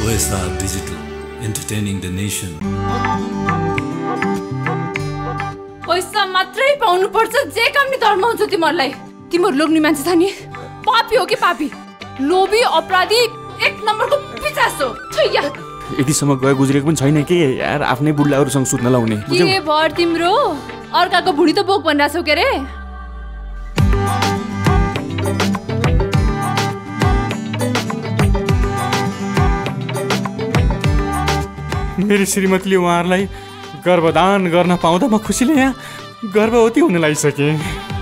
OSR Digital, entertaining the nation. पैसा मात्रै पाउनु पर्छ जे काम नि धर्म हुन्छ तिमीहरुलाई। तिमीहरु लोग्ने मान्छे छ नि, पापी हो कि पापी, लोभी अपराधी एक नम्बरको पिचासो छैया। यतिसम्म गए गुज्रेको पनि छैन के यार, आफ्नै बुढलाहरुसँग सुत्न लाउने। के भर तिम्रो अर्काको भुडी त बोक भनिराछौ के रे? मेरो श्रीमतीले उहाँहरूलाई गर्भदान गर्न पाउँदा म खुसीले यहाँ गर्भवती हुन लागिसकेँ।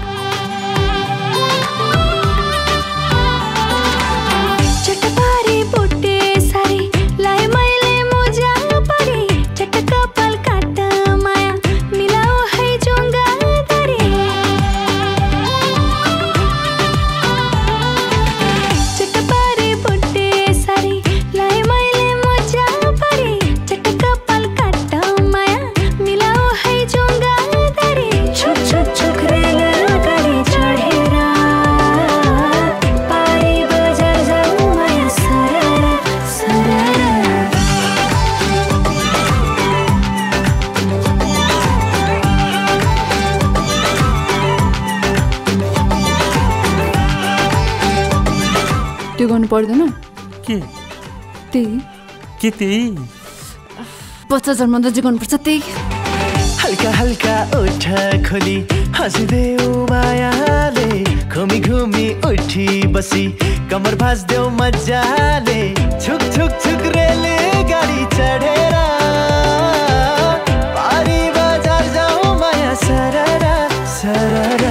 पर्दैन के त्यही बच्चा जन्माउँदा जे गर्नुपर्छ त्यही। हल्का हल्का उठा खोली हाँसिदेऊ मायाले, घुमी घुमी उठी बसी कमर भाँच्देऊ मजाले, छुक छुक छुक रेले गाडी चढेर पारी बजार जाऊ माया सररा सररा।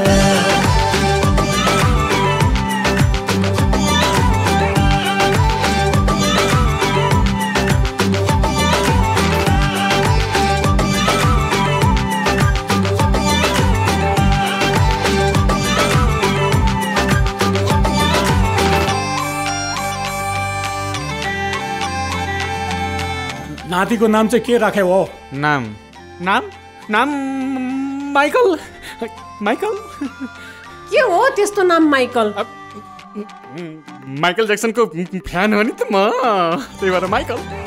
नातिको नाम चाहिँ के राखे हो? नाम नाम नाम माइकल। माइकल के हो त्यस्तो नाम माइकल? माइकल ज्याक्सनको फ्यान हो नि त म, त्यही भएर माइकल।